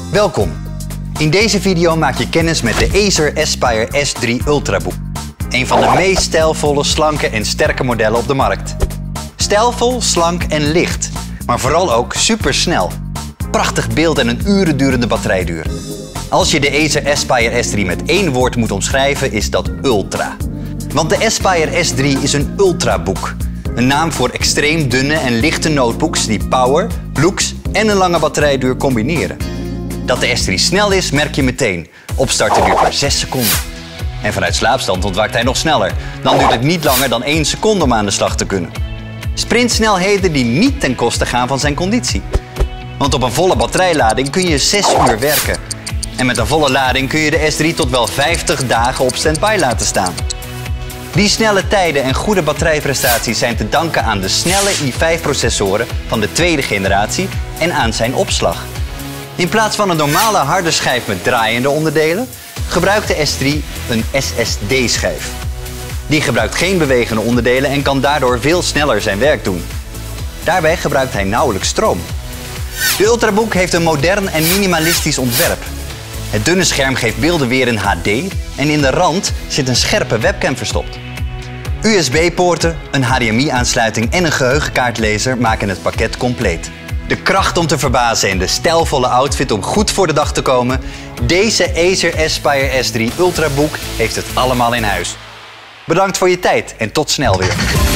Welkom. In deze video maak je kennis met de Acer Aspire S3 Ultrabook. Een van de meest stijlvolle, slanke en sterke modellen op de markt. Stijlvol, slank en licht, maar vooral ook supersnel. Prachtig beeld en een uren durende batterijduur. Als je de Acer Aspire S3 met één woord moet omschrijven, is dat ultra. Want de Aspire S3 is een ultrabook. Een naam voor extreem dunne en lichte notebooks die power, looks en een lange batterijduur combineren. Dat de S3 snel is, merk je meteen. Opstarten duurt maar 6 seconden. En vanuit slaapstand ontwaakt hij nog sneller. Dan duurt het niet langer dan 1 seconde om aan de slag te kunnen. Sprintsnelheden die niet ten koste gaan van zijn conditie. Want op een volle batterijlading kun je 6 uur werken. En met een volle lading kun je de S3 tot wel 50 dagen op standby laten staan. Die snelle tijden en goede batterijprestaties zijn te danken aan de snelle i5-processoren van de tweede generatie en aan zijn opslag. In plaats van een normale harde schijf met draaiende onderdelen, gebruikt de S3 een SSD-schijf. Die gebruikt geen bewegende onderdelen en kan daardoor veel sneller zijn werk doen. Daarbij gebruikt hij nauwelijks stroom. De Ultrabook heeft een modern en minimalistisch ontwerp. Het dunne scherm geeft beelden weer in HD en in de rand zit een scherpe webcam verstopt. USB-poorten, een HDMI-aansluiting en een geheugenkaartlezer maken het pakket compleet. De kracht om te verbazen en de stijlvolle outfit om goed voor de dag te komen. Deze Acer Aspire S3 Ultrabook heeft het allemaal in huis. Bedankt voor je tijd en tot snel weer.